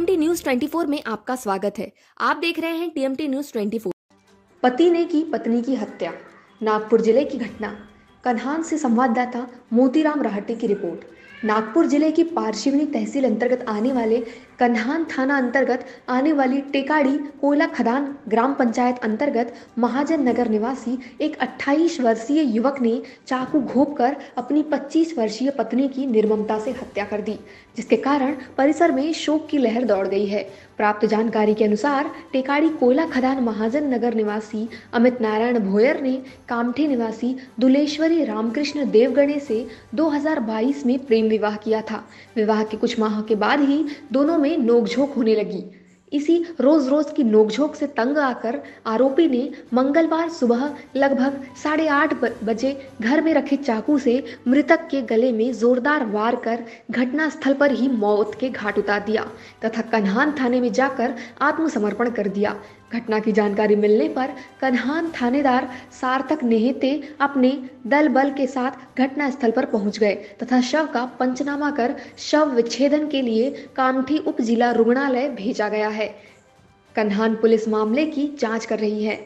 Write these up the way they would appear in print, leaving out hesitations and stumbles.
TMT news 24 में आपका स्वागत है। आप देख रहे हैं टीएमटी न्यूज 24। पति ने की पत्नी की हत्या, नागपुर जिले की घटना। कन्हान से संवाददाता मोतीराम राहटे की रिपोर्ट। नागपुर जिले की पारशिवनी तहसील अंतर्गत आने वाले कन्हान थाना अंतर्गत आने वाली टेकाड़ी कोयला खदान ग्राम पंचायत अंतर्गत महाजन नगर निवासी एक 28 वर्षीय युवक ने चाकू घोंपकर अपनी 25 वर्षीय पत्नी की निर्ममता से हत्या कर दी, जिसके कारण परिसर में शोक की लहर दौड़ गई है। प्राप्त जानकारी के अनुसार टेकाड़ी कोयला खदान महाजन नगर निवासी अमित नारायण भोयर ने कामठी निवासी दुलेश्वरी रामकृष्ण देवगणे से 2022 में प्रेम विवाह किया था। विवाह के कुछ माह के बाद ही दोनों में नोकझोंक होने लगी। इसी रोज की नोकझोंक से तंग आकर आरोपी ने मंगलवार सुबह लगभग 8:30 बजे घर में रखे चाकू से मृतक के गले में जोरदार वार कर घटनास्थल पर ही मौत के घाट उतार दिया तथा कन्हान थाने में जाकर आत्मसमर्पण कर दिया। घटना की जानकारी मिलने पर कन्हान थानेदार सार्थक नेहते अपने दल बल के साथ घटनास्थल पर पहुंच गए तथा शव का पंचनामा कर शव विच्छेदन के लिए कामठी उप जिला रुग्णालय भेजा गया है। कन्हान पुलिस मामले की जांच कर रही है।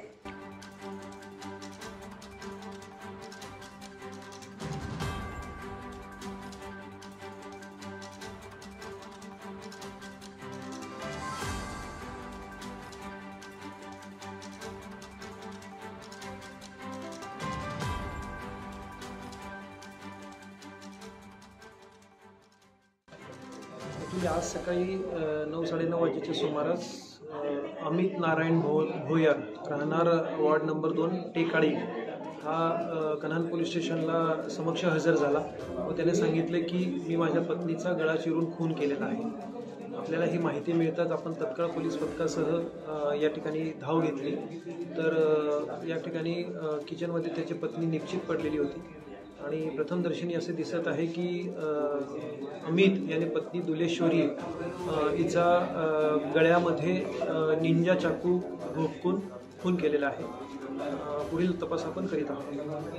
आज सकाळी 9-9:30 वाजेच्या सुमारास अमित नारायण भोयर राहणार वॉर्ड नंबर 2 टेकाडी हा कन्हान पोलीस स्टेशनला समक्ष हजर झाला व त्याने सांगितले की मी माझ्या पत्नीचा गळा चिरून खून केलेला आहे। आपल्याला ही माहिती मिळताच आपण तत्काळ पोलीस पथकासह या ठिकाणी धाव घेतली तर या ठिकाणी किचनमध्ये त्याची पत्नी निश्चित पडलेली होती आणि प्रथमदर्शनी असे दिसत आहे की अमित याने पत्नी दुलेश्वरी हिचा गळ्यामध्ये निंजा चाकू घोपकून खून केलेला आहे। पुढील तपास आपण करीत आहोत।